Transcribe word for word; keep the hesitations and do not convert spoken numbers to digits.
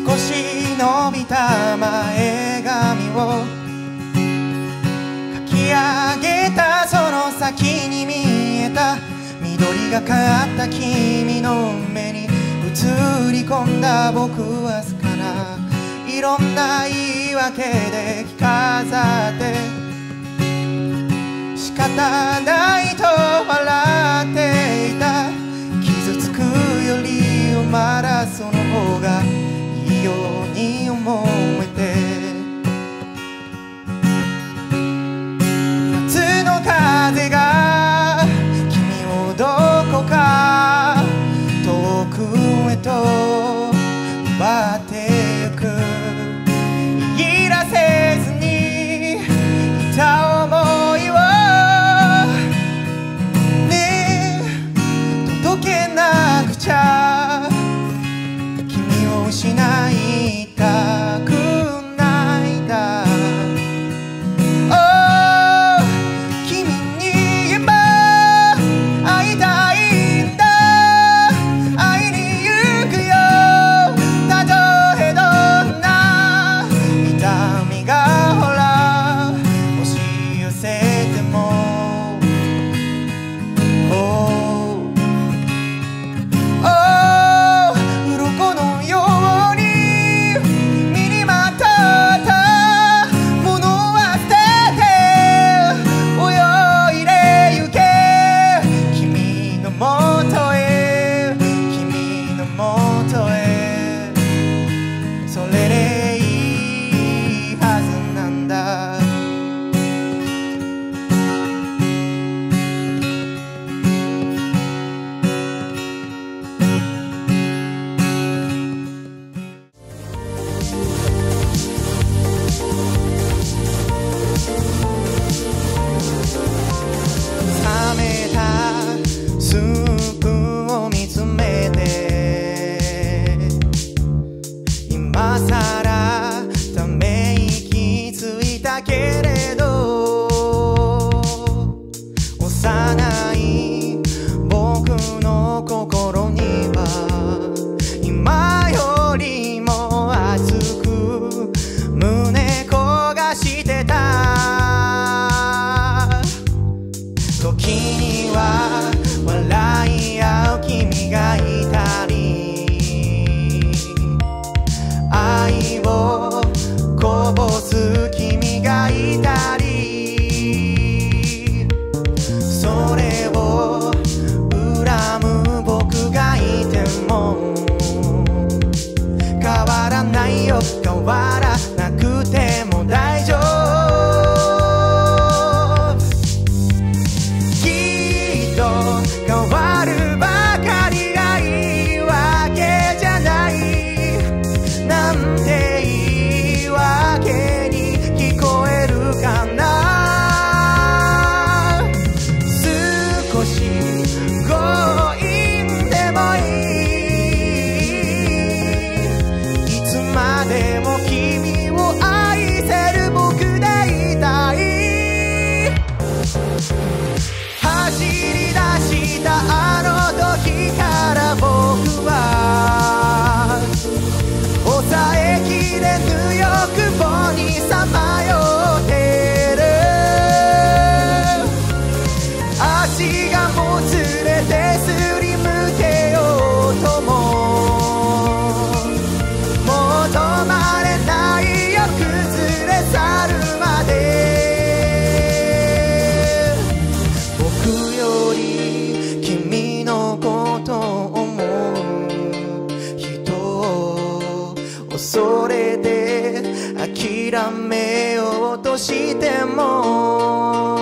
少し伸びた前髪をかき上げたその先に見えた緑がかった君の目に映り込んだ僕はすからいろんな言い訳で着飾って仕方ないと笑っていた傷つくよりまだその方がいいように思えて夏の風が君をどこか遠くへと奪ってゆく言い出せずにいた想いをね届けなくちゃ君を失いたくないんだ Oh 君に言えば会いたいんだ会いに行くよたとえどんな痛みがほら押し寄せても Oh Oh 鱗のように身にまとったものは捨てて泳いでゆけ君のもとへ君のもとへそれでいいはずなんだ冷めたスープを見つめて今さらため息ついたけれど幼い僕の心には今よりも熱く胸焦がしてた時には笑い合う君がいたり愛をこぼす君がいたりそれを恨む僕がいても変わらないよ変わらなくても大丈夫変わるばかりがいいわけじゃないなんて言い訳に聞こえるかな少し強引でもいいいつまでも君を愛せる僕でいたい走り出したあの時から僕は抑えきれぬ欲望にさまよってる足がもつれてすりむけようとももう止まれないよ崩れ去るまで僕より君のことを思う人を恐れて諦めようとしても